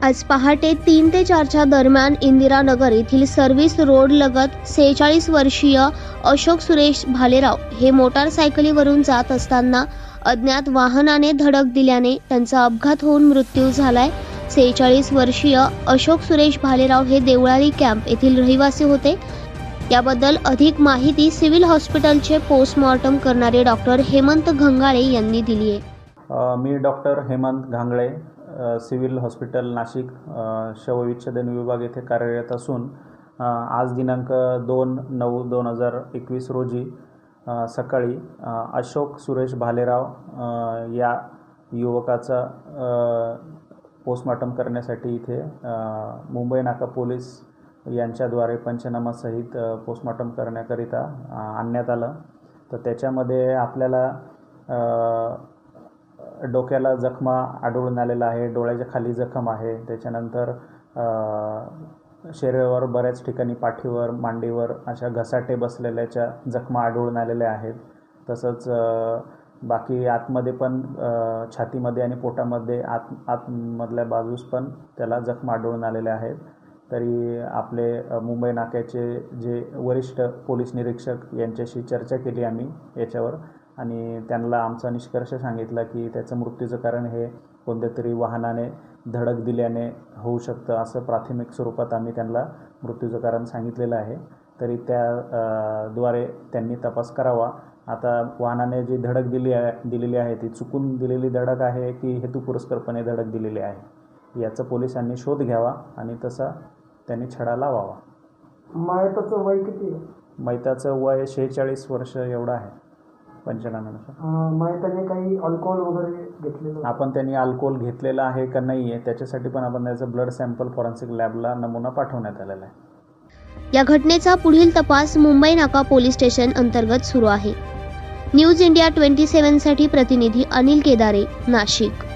आज पहाटे 3 ते 4च्या दरम्यान इंदिरानगर येथील सर्व्हिस रोड लगत 46 वर्षीय अशोक सुरेश भालेराव हे मोटारसायकलीवरून जात असताना अज्ञात वाहनाने धडक दिल्याने त्यांचा अपघात होऊन मृत्यू झालाय। 46 वर्षीय अशोक सुरेश भालेराव हे देवळाली कॅम्प येथील रहिवासी होते। याबद्दल अधिक माहिती सिव्हिल हॉस्पिटलचे पोस्टमॉर्टम करणारे डॉक्टर हेमंत घंगाळे यांनी दिली आहे। मी doctor Hemant Ghangale civil hospital Nashik शवविच्छेदन विभाग येथे कार्यरत असून आज दिनांक 2/9/2021 रोजी सकाळी अशोक सुरेश भालेराव या युवकाचा पोस्टमॉर्टम करण्यासाठी इथे मुंबई नाका पोलीस यांच्याद्वारे पंचनामा सहित पोस्टमॉर्टम करण्याकरिता आणण्यात आलं। तर त्याच्यामध्ये आपल्याला डोक्याला जखमा आढळून आलेला आहे, डोळ्याच्या खाली जखम आहे, त्याच्यानंतर शरीरावर बऱ्याच ठिकाणी पाठीवर मांडीवर अशा घसाटे बसलेल्याच्या जखमा आढळून आलेल्या आहेत। तसंच बाकी आतमध्ये पण छातीमध्ये आणि पोटामध्ये आतमधल्या बाजूस पण त्याला जखमा आढळून आलेल्या आहेत। तरी आपले मुंबई नाक्याचे जे वरिष्ठ पोलीस निरीक्षक यांच्याशी चर्चा केली आम्ही याच्यावर आणि त्यांना आमचा निष्कर्ष सांगितला की त्याचं मृत्यूचं कारण हे कोणत्यातरी वाहनाने धडक दिल्याने होऊ शकतं, असं प्राथमिक स्वरूपात आम्ही त्यांना मृत्यूचं कारण सांगितलेलं आहे। तरी त्याद्वारे त्यांनी तपास करावा। आता वाहनाने जी धडक दिलेली आहे ती चुकून दिलेली धडक आहे की हेतुपुरस्सरपणे धडक दिलेली आहे याचा पोलिसांनी शोध घ्यावा आणि तसा त्यांनी छडा लावावा। मयताचं वय किती आहे? मयताचं वय 46 वर्ष एवढं आहे पंचनाम्यानुसार। मयताने काही अल्कोहोल वगैरे घेतलेलं? आपण त्यांनी अल्कोहोल घेतलेलं आहे का नाही आहे त्याच्यासाठी पण आपण त्याचं ब्लड सॅम्पल फॉरेन्सिक लॅबला नमुना पाठवण्यात आलेला आहे। या घटनेचा पुढील तपास मुंबई नाका पोलीस स्टेशन अंतर्गत सुरू आहे। न्यूज इंडिया 27 साठी प्रतिनिधी अनिल केदारे, नाशिक।